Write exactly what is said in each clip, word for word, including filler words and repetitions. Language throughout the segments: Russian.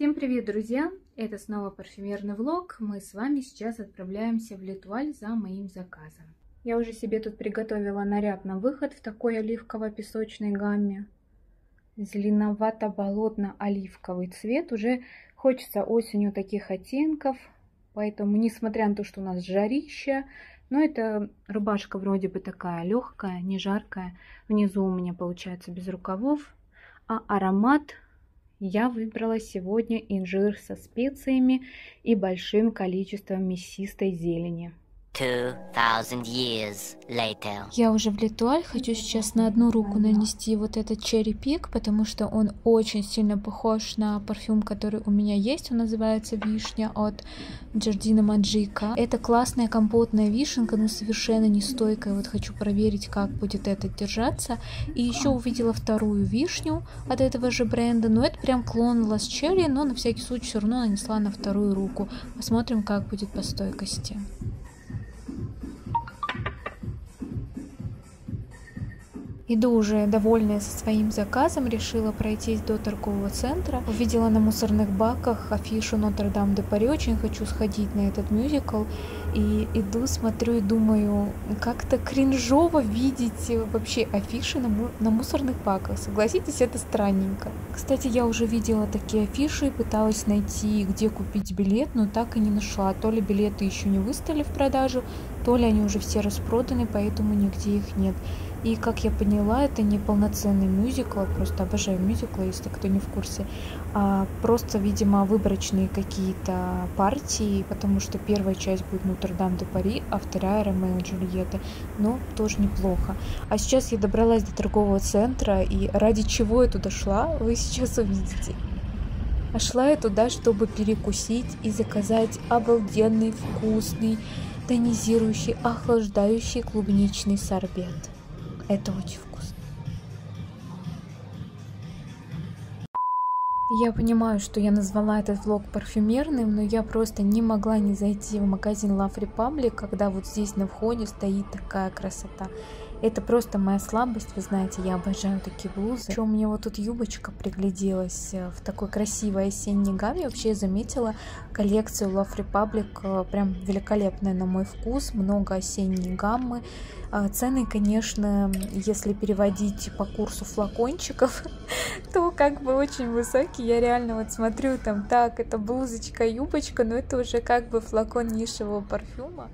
Всем привет, друзья! Это снова парфюмерный влог. Мы с вами сейчас отправляемся в Летуаль за моим заказом. Я уже себе тут приготовила наряд на выход в такой оливково-песочной гамме. Зеленовато-болотно-оливковый цвет. Уже хочется осенью таких оттенков. Поэтому, несмотря на то, что у нас жарища, но эта рубашка вроде бы такая легкая, не жаркая. Внизу у меня получается без рукавов. А аромат... Я выбрала сегодня инжир со специями и большим количеством мясистой зелени. two thousand years later. Я уже в Летуаль, хочу сейчас на одну руку нанести вот этот Cherry Pig, потому что он очень сильно похож на парфюм, который у меня есть. Он называется Вишня от Giardino Magica. Это классная компотная вишенка, но совершенно не стойкая. Вот хочу проверить, как будет это держаться. И еще увидела вторую вишню от этого же бренда, но это прям клон Last Cherry, но на всякий случай все равно нанесла на вторую руку. Посмотрим, как будет по стойкости. Иду уже довольная со своим заказом, решила пройтись до торгового центра. Увидела на мусорных баках афишу Нотр-Дам-де-Пари, очень хочу сходить на этот мюзикл. И иду, смотрю и думаю, как-то кринжово видеть вообще афиши на, му на мусорных баках. Согласитесь, это странненько. Кстати, я уже видела такие афиши, пыталась найти, где купить билет, но так и не нашла. То ли билеты еще не выставили в продажу, то ли они уже все распроданы, поэтому нигде их нет. И, как я поняла, это не полноценный мюзикл, просто обожаю мюзиклы, если кто не в курсе, а просто, видимо, выборочные какие-то партии, потому что первая часть будет Нотр-Дам-де-Пари, а вторая Ромео и Джульетта, но тоже неплохо. А сейчас я добралась до торгового центра, и ради чего я туда шла, вы сейчас увидите. А шла я туда, чтобы перекусить и заказать обалденный, вкусный, тонизирующий, охлаждающий клубничный сорбет. Это очень вкусно. Я понимаю, что я назвала этот влог парфюмерным, но я просто не могла не зайти в магазин Love Republic, когда вот здесь на входе стоит такая красота. Это просто моя слабость, вы знаете, я обожаю такие блузы. Еще у меня вот тут юбочка пригляделась в такой красивой осенней гамме. Вообще я заметила коллекцию Love Republic, прям великолепная на мой вкус, много осенней гаммы. Цены, конечно, если переводить по курсу флакончиков, то как бы очень высокие. Я реально вот смотрю там, так, это блузочка, юбочка, но это уже как бы флакон нишевого парфюма.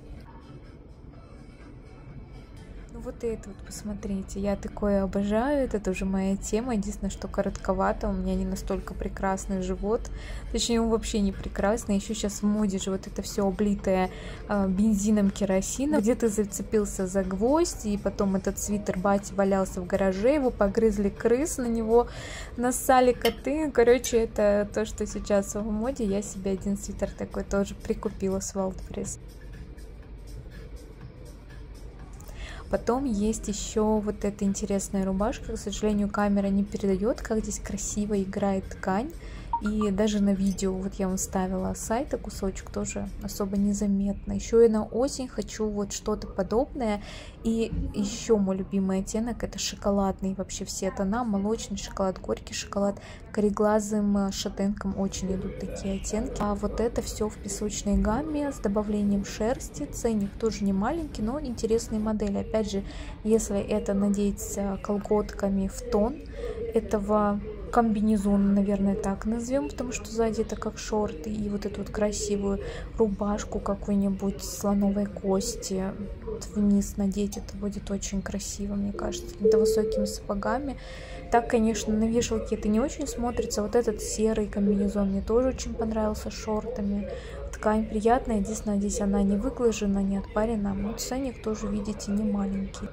Вот это вот посмотрите, я такое обожаю, это тоже моя тема, единственное, что коротковато, у меня не настолько прекрасный живот, точнее он вообще не прекрасный, еще сейчас в моде же вот это все облитое э, бензином, керосином, где-то зацепился за гвоздь, и потом этот свитер бати валялся в гараже, его погрызли крысы, на него нассали коты, короче, это то, что сейчас в моде, я себе один свитер такой тоже прикупила с Wildberries. Потом есть еще вот эта интересная рубашка. К сожалению, камера не передает, как здесь красиво играет ткань. И даже на видео, вот я вам ставила с сайта кусочек, тоже особо незаметно. Еще и на осень хочу вот что-то подобное. И еще мой любимый оттенок — это шоколадный. Вообще все тона, молочный шоколад, горький шоколад. Кореглазым шатенкам очень идут такие оттенки. А вот это все в песочной гамме с добавлением шерсти. Ценник тоже не маленький, но интересные модели. Опять же, если это надеть колготками в тон этого комбинезон, наверное, так назовем, потому что сзади это как шорты, и вот эту вот красивую рубашку какой-нибудь слоновой кости вниз надеть, это будет очень красиво, мне кажется, какими-то высокими сапогами. Так, конечно, на вешалке это не очень смотрится. Вот этот серый комбинезон мне тоже очень понравился с шортами. Ткань приятная, единственное, здесь она не выглажена, не отпарена, но ценник тоже, видите, не маленький.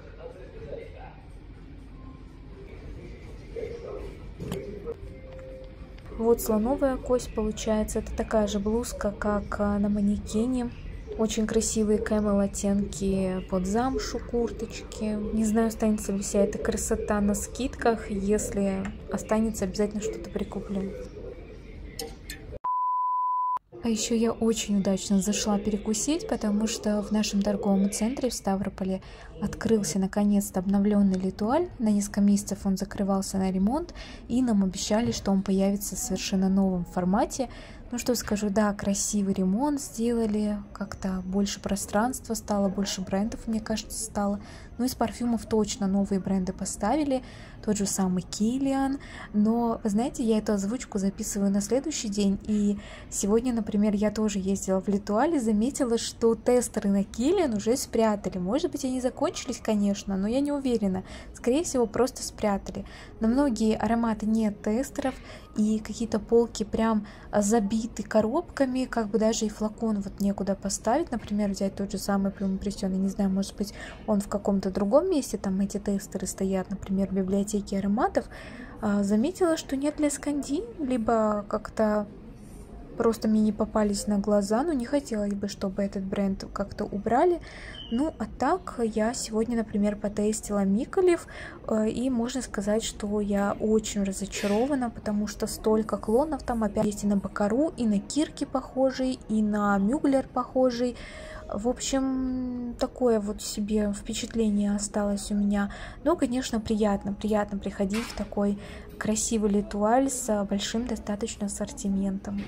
Вот слоновая кость получается. Это такая же блузка, как на манекене. Очень красивые кэмел оттенки под замшу, курточки. Не знаю, останется ли вся эта красота на скидках. Если останется, обязательно что-то прикуплю. А А еще я очень удачно зашла перекусить, потому что в нашем торговом центре в Ставрополе открылся наконец-то обновленный Летуаль. На несколько месяцев он закрывался на ремонт, и нам обещали, что он появится в совершенно новом формате. Ну что скажу, да, красивый ремонт сделали, как-то больше пространства стало, больше брендов, мне кажется, стало. Ну, из парфюмов точно новые бренды поставили, тот же самый Kilian. Но, вы знаете, я эту озвучку записываю на следующий день, и сегодня, например, я тоже ездила в Летуаль и заметила, что тестеры на Kilian уже спрятали. Может быть, они закончились, конечно, но я не уверена. Скорее всего, просто спрятали. На многие ароматы нет тестеров, и какие-то полки прям забиты коробками, как бы даже и флакон вот некуда поставить. Например, взять тот же самый Plume Impression, я не знаю, может быть, он в каком-то другом месте, там эти тестеры стоят, например, в библиотеке ароматов. Заметила, что нет для Сканди, либо как-то просто мне не попались на глаза, но не хотелось бы, чтобы этот бренд как-то убрали. Ну, а так я сегодня, например, потестила Миколев, и можно сказать, что я очень разочарована, потому что столько клонов там опять есть и на Бакару, и на Кирки похожий, и на Мюглер похожий. В общем, такое вот себе впечатление осталось у меня. Но, конечно, приятно, приятно приходить в такой красивый Летуаль с большим достаточно ассортиментом.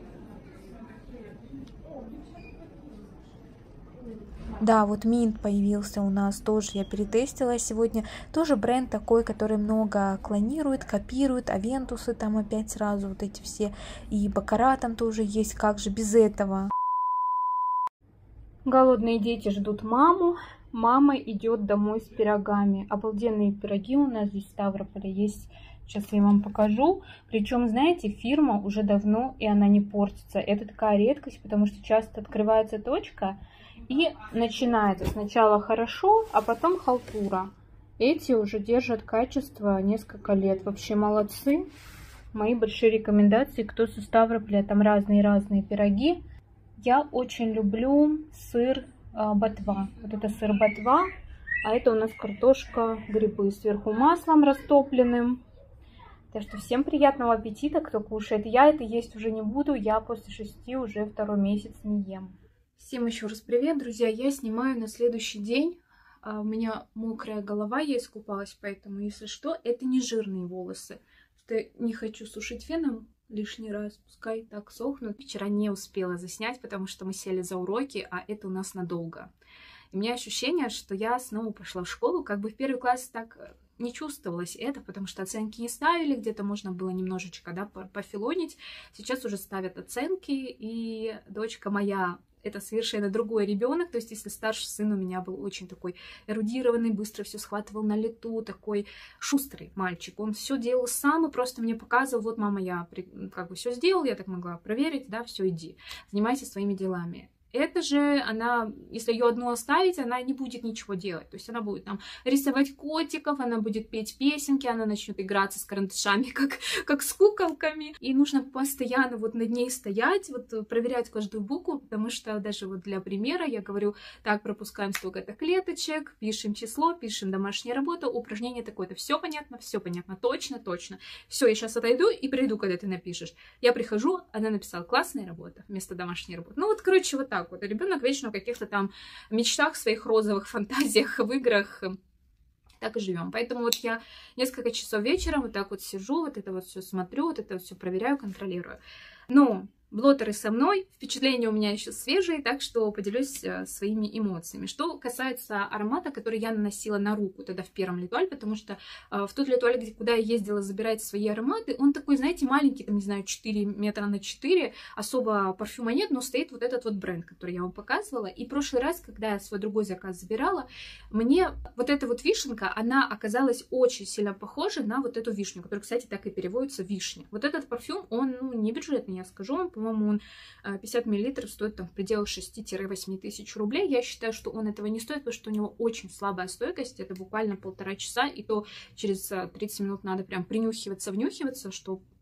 Да, вот Mint появился у нас тоже, я перетестила сегодня. Тоже бренд такой, который много клонирует, копирует, Авентусы там опять сразу вот эти все. И Бакара там тоже есть, как же без этого. Голодные дети ждут маму. Мама идет домой с пирогами. Обалденные пироги у нас здесь в Ставрополе есть. Сейчас я вам покажу. Причем, знаете, фирма уже давно, и она не портится. Это такая редкость, потому что часто открывается точка, и начинается сначала хорошо, а потом халтура. Эти уже держат качество несколько лет. Вообще молодцы. Мои большие рекомендации. Кто со Ставрополя, там разные-разные пироги. Я очень люблю сыр э, ботва. Вот это сыр ботва, а это у нас картошка, грибы. Сверху маслом растопленным. Так что всем приятного аппетита, кто кушает. Я это есть уже не буду. Я после шести уже второй месяц не ем. Всем еще раз привет, друзья. Я снимаю на следующий день. У меня мокрая голова, я искупалась, поэтому, если что, это не жирные волосы. Что не хочу сушить феном лишний раз, пускай так сохнут. Вчера не успела заснять, потому что мы сели за уроки, а это у нас надолго. И у меня ощущение, что я снова пошла в школу, как бы в первый класс так не чувствовалось это, потому что оценки не ставили, где-то можно было немножечко, да, пофилонить. Сейчас уже ставят оценки, и дочка моя это совершенно другой ребенок. То есть, если старший сын у меня был очень такой эрудированный, быстро все схватывал на лету, такой шустрый мальчик. Он все делал сам и просто мне показывал: вот, мама, я как бы все сделал, я так могла проверить, да, все, иди, занимайся своими делами. Это же она, если ее одну оставить, она не будет ничего делать. То есть она будет там рисовать котиков, она будет петь песенки, она начнет играться с карандашами, как, как с куколками. И нужно постоянно вот над ней стоять, вот проверять каждую букву, потому что даже вот для примера я говорю: так, пропускаем столько-то клеточек, пишем число, пишем домашнюю работу, упражнение такое-то. Все понятно, все понятно, точно, точно. Все, я сейчас отойду и приду, когда ты напишешь. Я прихожу, она написала: классная работа вместо домашней работы. Ну вот, короче, вот так. Вот. А ребенок вечно в каких-то там мечтах, своих розовых фантазиях, в играх. Так и живем. Поэтому вот я несколько часов вечером вот так вот сижу, вот это вот все смотрю, вот это вот все проверяю, контролирую. Но блоттеры со мной, впечатления у меня еще свежие, так что поделюсь э, своими эмоциями. Что касается аромата, который я наносила на руку тогда в первом Летуаль, потому что э, в тот Летуаль, где, куда я ездила забирать свои ароматы, он такой, знаете, маленький, там, не знаю, четыре метра на четыре, особо парфюма нет, но стоит вот этот вот бренд, который я вам показывала. И в прошлый раз, когда я свой другой заказ забирала, мне вот эта вот вишенка, она оказалась очень сильно похожа на вот эту вишню, которая, кстати, так и переводится вишня. Вот этот парфюм, он, ну, не бюджетный, я скажу вам, по-моему, он пятьдесят миллилитров стоит там в пределах шести-восьми тысяч рублей. Я считаю, что он этого не стоит, потому что у него очень слабая стойкость. Это буквально полтора часа, и то через тридцать минут надо прям принюхиваться, внюхиваться, чтобы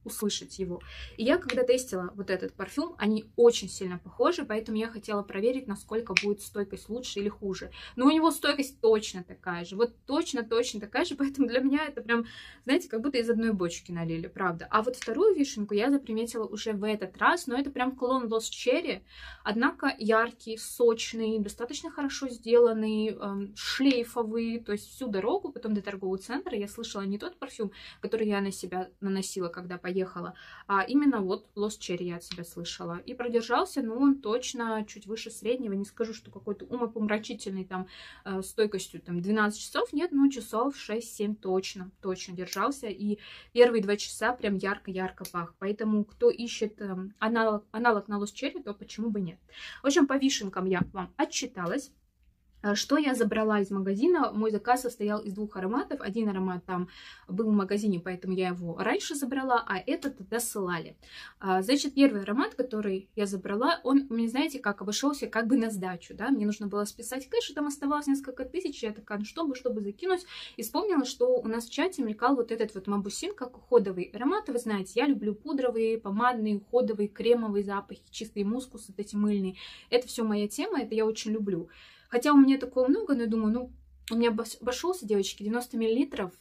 услышать его. И я, когда тестила вот этот парфюм, они очень сильно похожи, поэтому я хотела проверить, насколько будет стойкость лучше или хуже. Но у него стойкость точно такая же, вот точно-точно такая же, поэтому для меня это прям, знаете, как будто из одной бочки налили, правда. А вот вторую вишенку я заприметила уже в этот раз, но это прям клон Lost Cherry, однако яркий, сочный, достаточно хорошо сделанный, эм, шлейфовый, то есть всю дорогу, потом до торгового центра я слышала не тот парфюм, который я на себя наносила, когда поехала, а именно вот Lost Cherry я от себя слышала. И продержался, ну, он точно чуть выше среднего, не скажу, что какой-то умопомрачительный там э, стойкостью там двенадцать часов, нет, ну, часов шесть-семь точно, точно держался, и первые два часа прям ярко-ярко пах, поэтому кто ищет э, аналог, аналог на Lost Cherry, то почему бы нет. В общем, по вишенкам я вам отчиталась. Что я забрала из магазина? Мой заказ состоял из двух ароматов. Один аромат там был в магазине, поэтому я его раньше забрала, а этот досылали. Значит, первый аромат, который я забрала, он у меня, знаете, как обошелся как бы на сдачу, да? Мне нужно было списать кэш, и там оставалось несколько тысяч, я такая, ну чтобы, чтобы закинуть, и вспомнила, что у нас в чате мелькал вот этот вот Мабусин, как уходовый аромат. Вы знаете, я люблю пудровые, помадные, уходовые, кремовые запахи, чистый мускус, вот эти мыльные. Это все моя тема, это я очень люблю. Хотя у меня такого много, но я думаю, ну, у меня обошелся, девочки, девяносто миллилитров,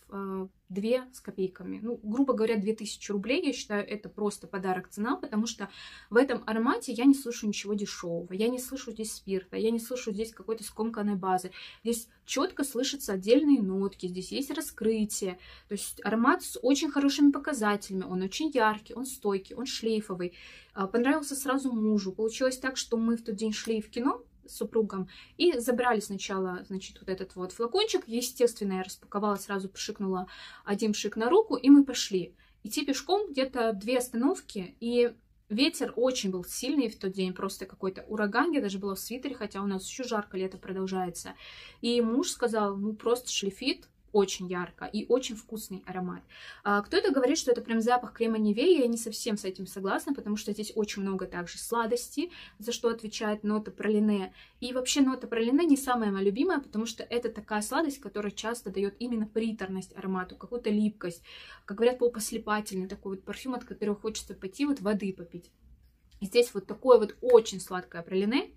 две с копейками. Ну, грубо говоря, две тысячи рублей. Я считаю, это просто подарок цена, потому что в этом аромате я не слышу ничего дешевого. Я не слышу здесь спирта, я не слышу здесь какой-то скомканной базы. Здесь четко слышатся отдельные нотки, здесь есть раскрытие. То есть аромат с очень хорошими показателями. Он очень яркий, он стойкий, он шлейфовый. Понравился сразу мужу. Получилось так, что мы в тот день шли в кино с супругом и забрали сначала, значит, вот этот вот флакончик. Естественно, я распаковала, сразу пшикнула один пшик на руку, и мы пошли. Идти пешком где-то две остановки, и ветер очень был сильный в тот день, просто какой-то ураган. Я даже была в свитере, хотя у нас еще жарко, лето продолжается. И муж сказал, ну просто шлифит, очень ярко и очень вкусный аромат. А, кто-то говорит, что это прям запах крема Nivea, я не совсем с этим согласна, потому что здесь очень много также сладости, за что отвечает нота пралине. И вообще нота пралине не самая моя любимая, потому что это такая сладость, которая часто дает именно приторность аромату, какую-то липкость, как говорят, полупослепательный такой вот парфюм, от которого хочется пойти вот воды попить. И здесь вот такое вот очень сладкое пралине.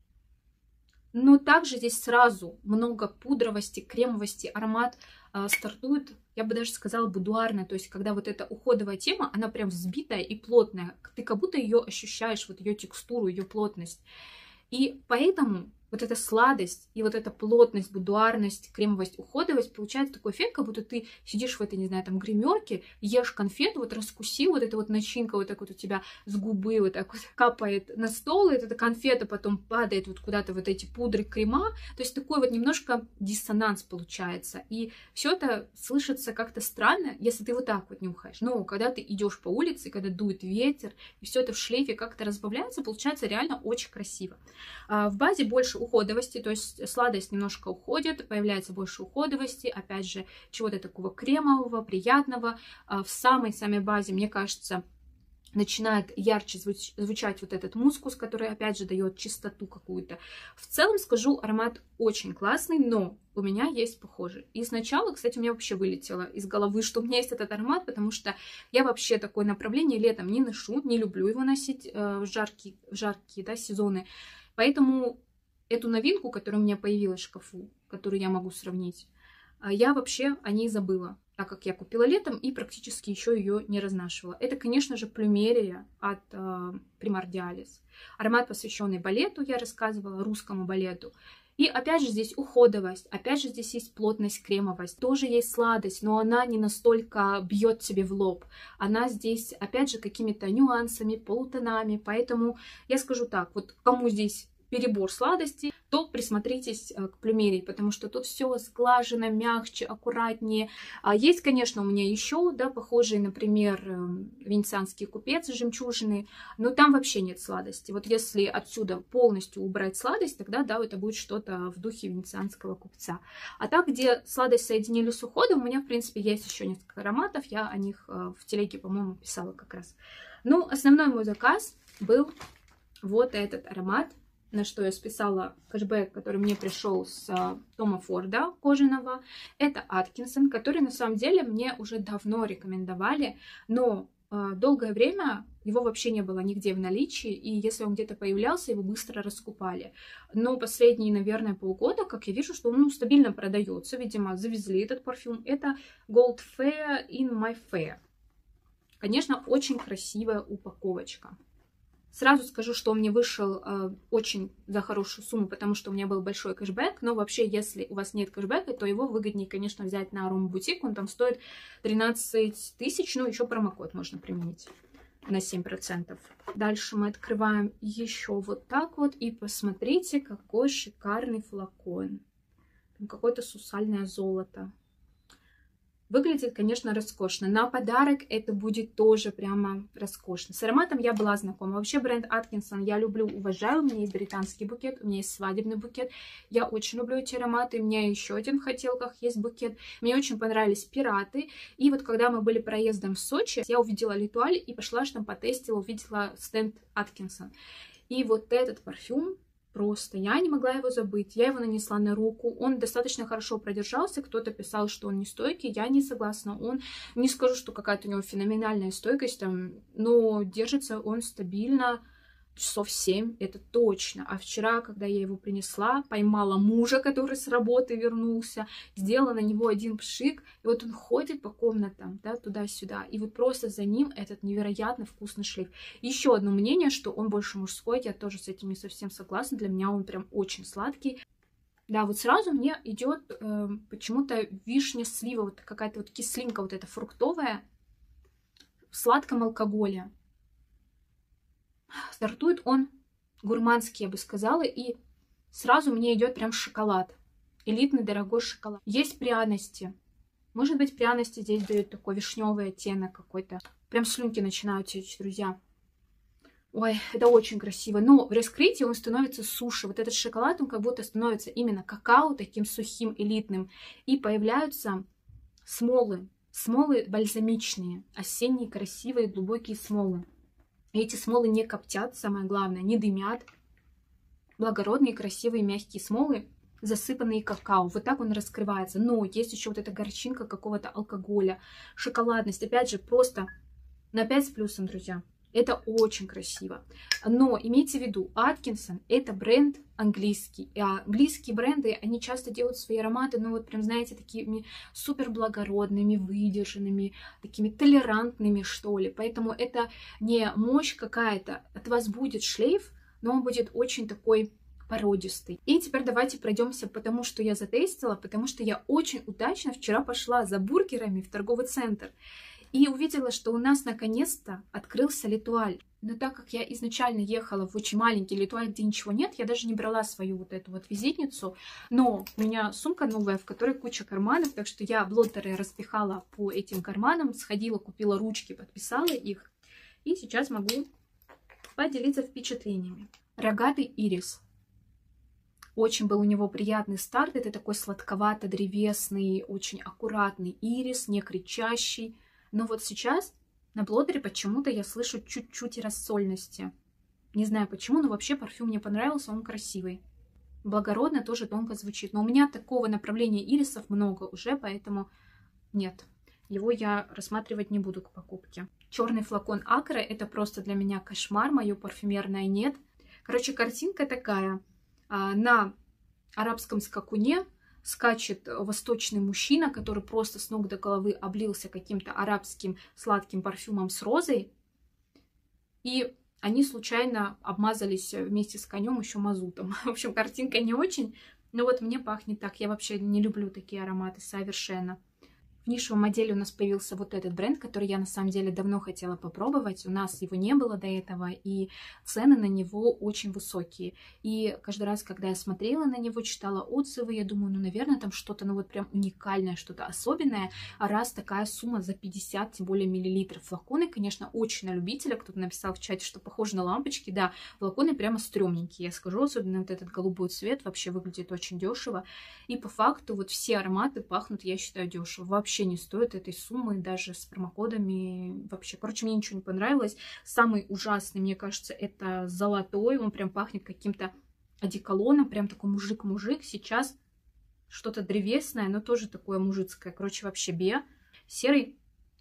Но также здесь сразу много пудровости, кремовости, аромат э, стартует, я бы даже сказала, будуарно. То есть, когда вот эта уходовая тема, она прям взбитая и плотная. Ты как будто ее ощущаешь, вот ее текстуру, ее плотность. И поэтому вот эта сладость и вот эта плотность, будуарность, кремовость, уходовость, получается такой эффект, как будто ты сидишь в этой, не знаю, там, гримерке, ешь конфету, вот раскусил, вот эта вот начинка вот так вот у тебя с губы вот так вот капает на стол, и эта конфета потом падает вот куда-то вот эти пудры, крема, то есть такой вот немножко диссонанс получается, и все это слышится как-то странно, если ты вот так вот нюхаешь, но когда ты идешь по улице, когда дует ветер, и все это в шлейфе как-то разбавляется, получается реально очень красиво. В базе больше уходовости, то есть сладость немножко уходит, появляется больше уходовости, опять же, чего-то такого кремового, приятного. В самой-самой базе, мне кажется, начинает ярче звуч звучать вот этот мускус, который, опять же, дает чистоту какую-то. В целом, скажу, аромат очень классный, но у меня есть похожий. И сначала, кстати, у меня вообще вылетело из головы, что у меня есть этот аромат, потому что я вообще такое направление летом не ношу, не люблю его носить э, в жаркие, в жаркие да, сезоны. Поэтому эту новинку, которая у меня появилась в шкафу, которую я могу сравнить, я вообще о ней забыла, так как я купила летом и практически еще ее не разнашивала. Это, конечно же, Плюмерия от э, Primordialis. Аромат, посвященный балету, я рассказывала, русскому балету. И опять же здесь уходовость, опять же здесь есть плотность, кремовость, тоже есть сладость, но она не настолько бьет тебе в лоб. Она здесь, опять же, какими-то нюансами, полутонами, поэтому я скажу так, вот кому здесь перебор сладостей, то присмотритесь к Плюмерии, потому что тут все сглажено, мягче, аккуратнее. Есть, конечно, у меня еще, да, похожие, например, венецианский купец, жемчужины, но там вообще нет сладости. Вот если отсюда полностью убрать сладость, тогда, да, это будет что-то в духе венецианского купца. А так, где сладость соединили с уходом, у меня, в принципе, есть еще несколько ароматов, я о них в телеге, по-моему, писала как раз. Ну, основной мой заказ был вот этот аромат, на что я списала кэшбэк, который мне пришел с Тома Форда кожаного. Это Аткинсон, который на самом деле мне уже давно рекомендовали, но долгое время его вообще не было нигде в наличии, и если он где-то появлялся, его быстро раскупали. Но последние, наверное, полгода, как я вижу, что он ну, стабильно продается, видимо, завезли этот парфюм. Это Gold Fair in My Fair. Конечно, очень красивая упаковочка. Сразу скажу, что он мне вышел э, очень за хорошую сумму, потому что у меня был большой кэшбэк. Но вообще, если у вас нет кэшбэка, то его выгоднее, конечно, взять на Арома Бутик. Он там стоит тринадцать тысяч, ну еще промокод можно применить на семь процентов. Дальше мы открываем еще вот так вот. И посмотрите, какой шикарный флакон. Какое-то сусальное золото. Выглядит, конечно, роскошно. На подарок это будет тоже прямо роскошно. С ароматом я была знакома. Вообще бренд Atkinson я люблю, уважаю. У меня есть британский букет, у меня есть свадебный букет. Я очень люблю эти ароматы. У меня еще один в хотелках есть букет. Мне очень понравились пираты. И вот когда мы были проездом в Сочи, я увидела L'Etoile и пошла, что там потестила, увидела стенд Atkinson. И вот этот парфюм, просто я не могла его забыть. Я его нанесла на руку. Он достаточно хорошо продержался. Кто-то писал, что он не стойкий. Я не согласна. Он, не скажу, что какая-то у него феноменальная стойкость, там, но держится он стабильно часов семь, это точно. А вчера, когда я его принесла, поймала мужа, который с работы вернулся, сделала на него один пшик, и вот он ходит по комнатам, да, туда-сюда, и вот просто за ним этот невероятно вкусный шлейф. Еще одно мнение, что он больше мужской, я тоже с этим не совсем согласна, для меня он прям очень сладкий. Да, вот сразу мне идет э, почему-то вишня, слива, вот какая-то вот кислинка вот эта фруктовая в сладком алкоголе. Стартует он гурманский, я бы сказала, и сразу мне идет прям шоколад. Элитный дорогой шоколад. Есть пряности. Может быть, пряности здесь дают такой вишневый оттенок какой-то. Прям слюнки начинают течь, друзья. Ой, это очень красиво. Но в раскрытии он становится суше. Вот этот шоколад, он как будто становится именно какао, таким сухим, элитным. И появляются смолы. Смолы бальзамичные. Осенние, красивые, глубокие смолы. И эти смолы не коптят, самое главное, не дымят. Благородные, красивые, мягкие смолы, засыпанные какао. Вот так он раскрывается. Но есть еще вот эта горчинка какого-то алкоголя, шоколадность. Опять же, просто на пять с плюсом, друзья. Это очень красиво. Но имейте в виду, Atkinson это бренд английский. И английские бренды, они часто делают свои ароматы, ну вот прям, знаете, такими супер благородными, выдержанными, такими толерантными, что ли. Поэтому это не мощь какая-то. От вас будет шлейф, но он будет очень такой породистый. И теперь давайте пройдемся, потому что я затестила, потому что я очень удачно вчера пошла за бургерами в торговый центр. И увидела, что у нас наконец-то открылся L'Etoile. Но так как я изначально ехала в очень маленький L'Etoile, где ничего нет, я даже не брала свою вот эту вот визитницу. Но у меня сумка новая, в которой куча карманов, так что я блоттеры распихала по этим карманам, сходила, купила ручки, подписала их. И сейчас могу поделиться впечатлениями. Рогатый ирис. Очень был у него приятный старт. Это такой сладковато-древесный, очень аккуратный ирис, не кричащий. Но вот сейчас на блотере почему-то я слышу чуть-чуть рассольности. Не знаю почему, но вообще парфюм мне понравился, он красивый. Благородно тоже тонко звучит. Но у меня такого направления ирисов много уже, поэтому нет. Его я рассматривать не буду к покупке. Черный флакон Акра, это просто для меня кошмар, мое парфюмерное нет. Короче, картинка такая. На арабском скакуне скачет восточный мужчина, который просто с ног до головы облился каким-то арабским сладким парфюмом с розой. И они случайно обмазались вместе с конем еще мазутом. В общем, картинка не очень, но вот мне пахнет так. Я вообще не люблю такие ароматы совершенно. В нишевом отделе у нас появился вот этот бренд, который я на самом деле давно хотела попробовать. У нас его не было до этого, и цены на него очень высокие. И каждый раз, когда я смотрела на него, читала отзывы, я думаю, ну, наверное, там что-то, ну, вот прям уникальное, что-то особенное. А раз такая сумма за пятьдесят, тем более миллилитров. Флаконы, конечно, очень на любителя. Кто-то написал в чате, что похоже на лампочки. Да, флаконы прямо стрёмненькие, я скажу. Особенно вот этот голубой цвет вообще выглядит очень дешево. И по факту вот все ароматы пахнут, я считаю, дешево. Вообще не стоит этой суммы, даже с промокодами. Вообще, короче, мне ничего не понравилось. Самый ужасный, мне кажется, это золотой. Он прям пахнет каким-то одеколоном. Прям такой мужик-мужик. Сейчас что-то древесное, но тоже такое мужицкое. Короче, вообще бе. Серый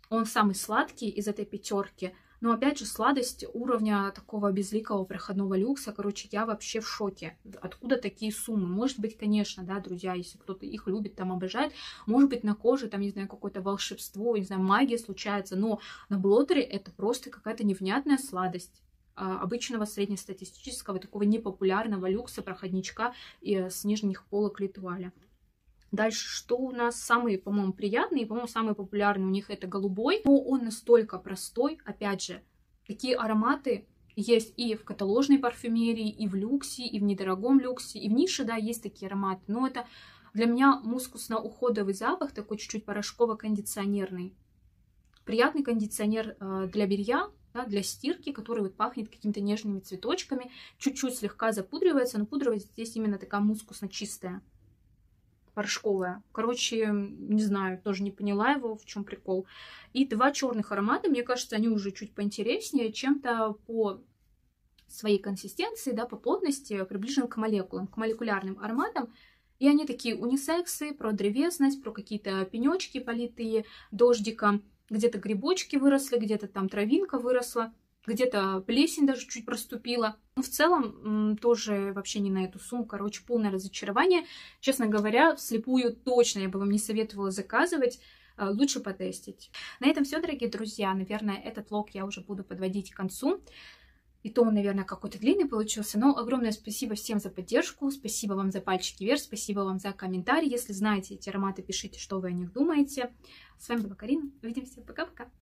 Он самый сладкий из этой пятерки. Но опять же, сладость уровня такого безликого проходного люкса. Короче, я вообще в шоке. Откуда такие суммы? Может быть, конечно, да, друзья, если кто-то их любит, там, обожает. Может быть, на коже, там, не знаю, какое-то волшебство, не знаю, магия случается. Но на блотере это просто какая-то невнятная сладость а, обычного среднестатистического, такого непопулярного люкса, проходничка и, а, с нижних полок Литуаля. Дальше, что у нас самые, по-моему, приятные, по-моему, самые популярные у них это голубой, но он настолько простой, опять же, такие ароматы есть и в каталожной парфюмерии, и в люксе, и в недорогом люксе, и в нише, да, есть такие ароматы, но это для меня мускусно-уходовый запах, такой чуть-чуть порошково-кондиционерный. Приятный кондиционер э, для белья, да, для стирки, который вот пахнет какими-то нежными цветочками, чуть-чуть слегка запудривается, но пудровая здесь именно такая мускусно-чистая. Порошковая. Короче, не знаю, тоже не поняла его, в чем прикол. И два черных аромата, мне кажется, они уже чуть поинтереснее, чем-то по своей консистенции, да, по плотности приближены к молекулам, к молекулярным ароматам. И они такие унисексы, про древесность, про какие-то пенечки, политые дождиком. Где-то грибочки выросли, где-то там травинка выросла, где-то плесень даже чуть проступила. Но в целом тоже вообще не на эту сумму. Короче, полное разочарование. Честно говоря, вслепую точно я бы вам не советовала заказывать. Лучше потестить. На этом все, дорогие друзья. Наверное, этот влог я уже буду подводить к концу. И то он, наверное, какой-то длинный получился. Но огромное спасибо всем за поддержку. Спасибо вам за пальчики вверх. Спасибо вам за комментарии. Если знаете эти ароматы, пишите, что вы о них думаете. С вами была Карина. Увидимся. Пока-пока.